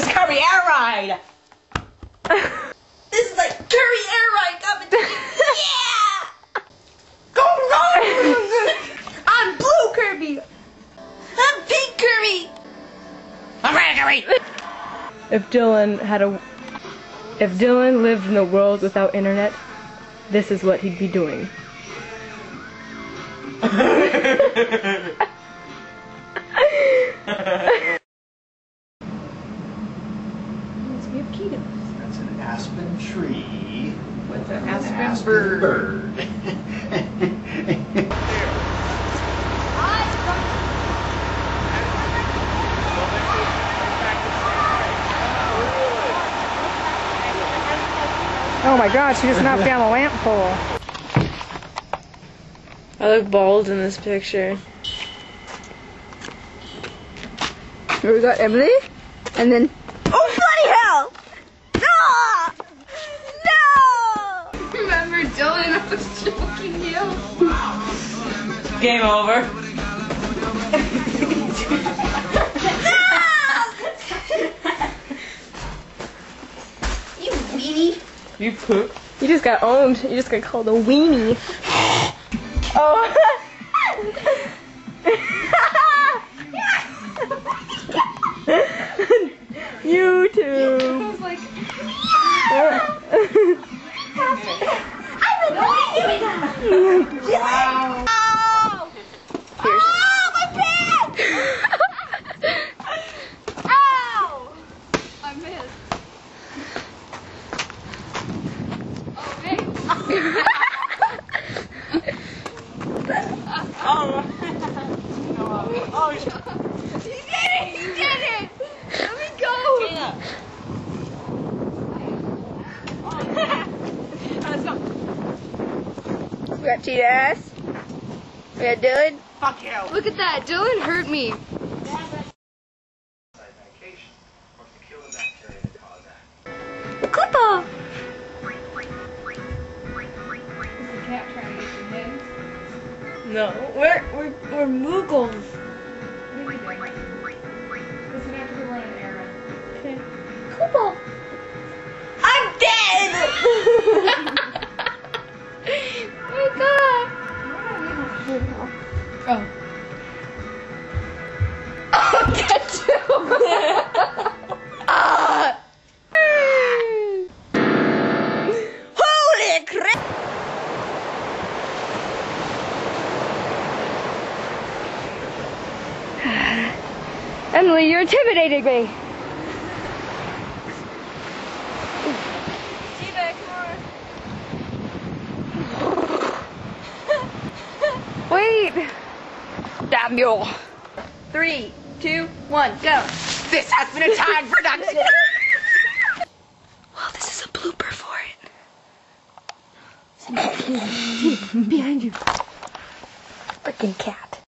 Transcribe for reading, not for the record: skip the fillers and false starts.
This is Kirby Air Ride! This is like Kirby Air Ride competition! Yeah! Go, go! I'm blue Kirby! I'm pink Kirby! I'm red Kirby! If Dylan lived in a world without internet, this is what he'd be doing. That's an aspen tree With an aspen bird. Oh my god, she just knocked down a lamp pole. I look bald in this picture. Here we got Emily, and then... Oh bloody hell! No! No! Remember Dylan, I was joking you. Game over. You weenie. You poop. You just got owned. You just got called a weenie. Oh. YouTube. I was like, Wow. oh, my pants! Ow! I missed. Oh, hey. Oh, You did it! You did it! Let me go! Tina. Let's go. We got Cheetah. We got Dylan. Fuck you. Look at that. Dylan hurt me. Clipper! No, we're Moogles. Clipper! I'm dead! Oh my god! Oh, get you! Holy crap! Emily, you're intimidating me. Wait! Damn you! 3, 2, 1, go. This has been a Tide production. Well, this is a blooper for it. Behind you. Freaking cat.